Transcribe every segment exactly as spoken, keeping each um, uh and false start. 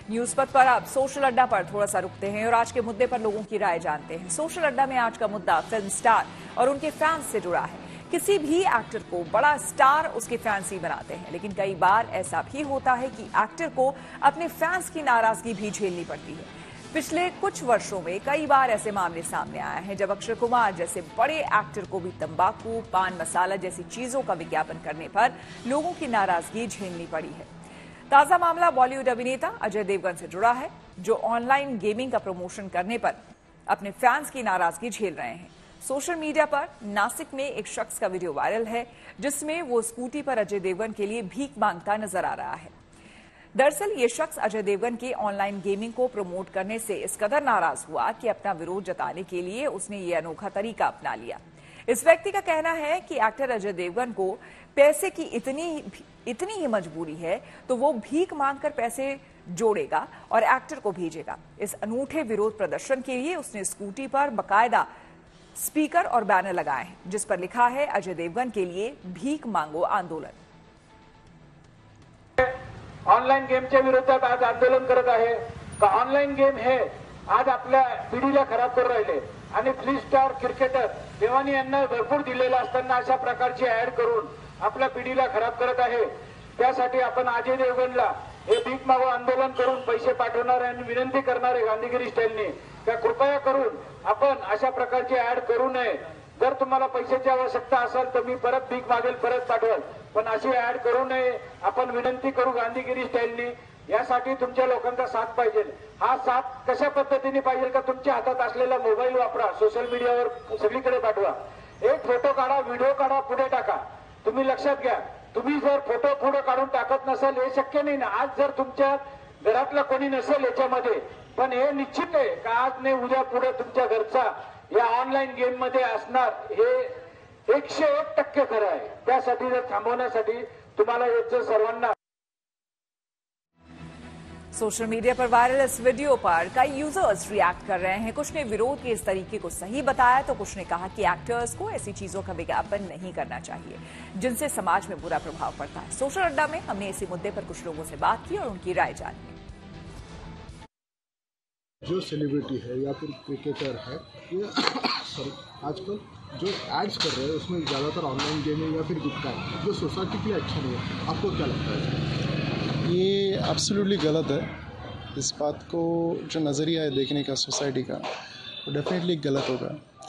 News पथ पर अब सोशल अड्डा पर थोड़ा सा रुकते हैं और आज के मुद्दे पर लोगों की राय जानते हैं। सोशल अड्डा में आज का मुद्दा फिल्म स्टार और उनके फैंस से जुड़ा है। किसी भी एक्टर को बड़ा स्टार उसके फैंस ही बनाते हैं, लेकिन कई बार ऐसा भी होता है कि एक्टर को अपने फैंस की नाराजगी भी झेलनी पड़ती है। पिछले कुछ वर्षों में कई बार ऐसे मामले सामने आए हैं जब अक्षय कुमार जैसे बड़े एक्टर को भी तंबाकू, पान मसाला जैसी चीजों का विज्ञापन करने पर लोगों की नाराजगी झेलनी पड़ी है। ताजा मामला बॉलीवुड अभिनेता अजय देवगन से जुड़ा है, जो ऑनलाइन गेमिंग का प्रमोशन करने पर अपने फैंस की नाराजगी झेल रहे हैं। सोशल मीडिया पर नासिक में एक शख्स का वीडियो वायरल है जिसमें वो स्कूटी पर अजय देवगन के लिए भीख मांगता नजर आ रहा है। दरअसल ये शख्स अजय देवगन के ऑनलाइन गेमिंग को प्रमोट करने से इस कदर नाराज हुआ कि अपना विरोध जताने के लिए उसने ये अनोखा तरीका अपना लिया। इस व्यक्ति का कहना है कि एक्टर अजय देवगन को पैसे की इतनी इतनी ही मजबूरी है तो वो भीख मांगकर पैसे जोड़ेगा और एक्टर को भेजेगा। इस अनूठे विरोध प्रदर्शन के लिए उसने स्कूटी पर बकायदा स्पीकर और बैनर लगाए हैं जिस पर लिखा है अजय देवगन के लिए भीख मांगो आंदोलन। ऑनलाइन गेमच्या विरोधात आज आंदोलन करत आहे का ऑनलाइन गेम हे आज आपल्या पिढीला खराब करून राहिले आणि फ्री स्टार क्रिकेटर देवानी यांना भरपूर दिलेला असताना अशा प्रकारची ऍड करून आपल्या पिढीला खराब करत आहे। त्यासाठी आपण अजय देवगनला हे भीक मागो आंदोलन करून पैसे पाठवणार आणि विनंती करणार आहे गांधीगिरी स्टाईलने त्या कृपया करून आपण अशा प्रकारची ऍड करू नये। जर तुम्हाला पैशाची आवश्यकता असेल तर मी परत भीक मागेल, परत पाठवेल, पण अशी ऍड करू नये। आपण विनंती करू गांधीगिरी स्टाईलने। यासाठी तुमच्या लोकांचा साथ पाहिजे। हा साथ कशा पद्धतीने पाहिजे का तुमच्या हातात असलेला मोबाईल वापरा, सोशल मीडियावर सगळीकडे पाठवा, एक फोटो काढा, व्हिडिओ काढा, पुढे टाका। तुम्ही लक्षात घ्या, तुम्ही जर फोटो पुढे काढून टाकत नसाल हे शक्य नाही ना। आज जर तुमच्या घरातला कोणी नसेल याच्यामध्ये, पण हे निश्चित आहे का आज नाही उद्या पुढे तुमच्या घरचा या ऑनलाइन गेम मध्ये असणार हे एकशे एक टक्के खरं आहे। त्यासाठी जर थांबवण्यासाठी तुम्हाला याचं सर्वांना सोशल मीडिया पर वायरल इस वीडियो पर कई यूजर्स रिएक्ट कर रहे हैं। कुछ ने विरोध के इस तरीके को सही बताया तो कुछ ने कहा कि एक्टर्स को ऐसी चीजों का विज्ञापन नहीं करना चाहिए जिनसे समाज में बुरा प्रभाव पड़ता है। सोशल अड्डा में हमने इसी मुद्दे पर कुछ लोगों से बात की और उनकी राय जानी। जो सेलिब्रिटी है या फिर क्रिकेटर है ये सॉरी आजकल जो एड्स कर रहे हैं उसमें ज़्यादातर ऑनलाइन गेमिंग या फिर गुटखा है जो सोसाइटी के लिए अच्छा नहीं है। आपको क्या लगता है? ये एब्सोल्युटली गलत है। इस बात को जो नज़रिया है देखने का सोसाइटी का वो डेफिनेटली गलत होगा।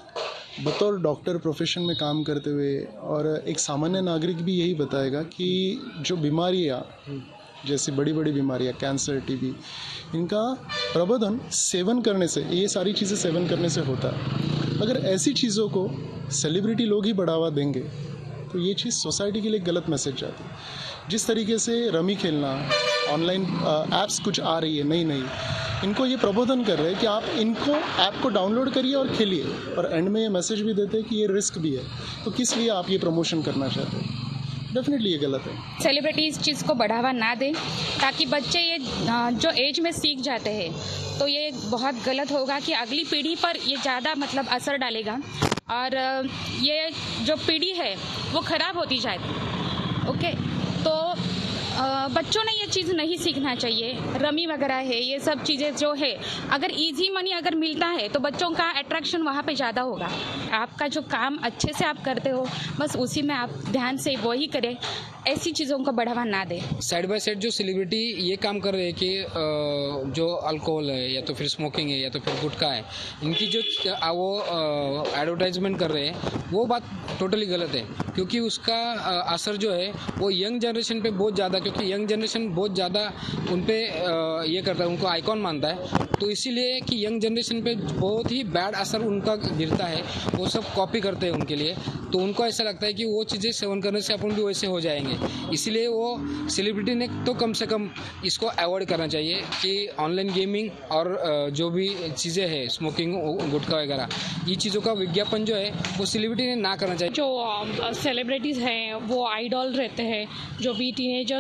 बतौर डॉक्टर प्रोफेशन में काम करते हुए और एक सामान्य नागरिक भी यही बताएगा कि जो बीमारियाँ जैसी बड़ी बड़ी बीमारियाँ कैंसर, टीबी, इनका प्रबंधन सेवन करने से, ये सारी चीज़ें सेवन करने से होता है। अगर ऐसी चीज़ों को सेलिब्रिटी लोग ही बढ़ावा देंगे तो ये चीज़ सोसाइटी के लिए गलत मैसेज जाती है। जिस तरीके से रमी खेलना, ऑनलाइन ऐप्स कुछ आ रही है नई नई, इनको ये प्रबोधन कर रहे हैं कि आप इनको ऐप को डाउनलोड करिए और खेलिए, और एंड में ये मैसेज भी देते हैं कि ये रिस्क भी है, तो किस लिए आप ये प्रमोशन करना चाहते हैं? डेफिनेटली ये गलत है। सेलिब्रिटी इस चीज़ को बढ़ावा ना दें ताकि बच्चे ये जो एज में सीख जाते हैं तो ये बहुत गलत होगा कि अगली पीढ़ी पर ये ज़्यादा मतलब असर डालेगा और ये जो पीढ़ी है वो ख़राब होती जाएगी। ओके, तो बच्चों ने ये चीज़ नहीं सीखना चाहिए। रमी वगैरह है, ये सब चीज़ें जो है अगर इजी मनी अगर मिलता है तो बच्चों का अट्रैक्शन वहाँ पे ज़्यादा होगा। आपका जो काम अच्छे से आप करते हो बस उसी में आप ध्यान से वही करें, ऐसी चीज़ों को बढ़ावा ना दें। साइड बाय साइड जो सेलिब्रिटी ये काम कर रहे हैं कि जो अल्कोहल है या तो फिर स्मोकिंग है या तो फिर गुटखा है, इनकी जो वो एडवर्टाइजमेंट कर रहे हैं वो बात टोटली गलत है, क्योंकि उसका असर जो है वो यंग जनरेशन पे बहुत ज़्यादा, क्योंकि यंग जनरेशन बहुत ज़्यादा उन पे ये करता है, उनको आइकॉन मानता है, तो इसीलिए कि यंग जनरेशन पे बहुत ही बैड असर उनका गिरता है। वो सब कॉपी करते हैं उनके लिए, तो उनको ऐसा लगता है कि वो चीज़ें सेवन करने से अपन भी वैसे हो जाएंगे। इसीलिए वो सेलिब्रिटी ने तो कम से कम इसको अवॉइड करना चाहिए कि ऑनलाइन गेमिंग और जो भी चीज़ें हैं स्मोकिंग, गुटखा वगैरह, ये चीज़ों का विज्ञापन जो है वो सेलिब्रिटी ने ना करना चाहिए। जो सेलिब्रिटीज़ हैं वो आइडल रहते हैं, जो भी टीनेजर्स है वो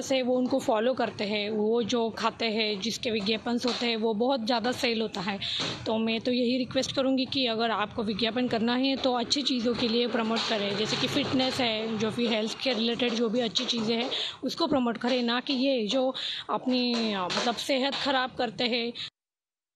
उनको फॉलो करते हैं, वो जो खाते हैं, जिसके विज्ञापन होते हैं वो बहुत ज़्यादा सेल होता है। तो मैं तो यही रिक्वेस्ट करूँगी कि अगर आपको विज्ञापन करना है तो अच्छी चीज़ों के लिए प्रमोट करें, जैसे कि फ़िटनेस है, जो भी हेल्थ के रिलेटेड जो भी अच्छी चीज़ें हैं उसको प्रमोट करें, ना कि ये जो अपनी मतलब सेहत ख़राब करते हैं।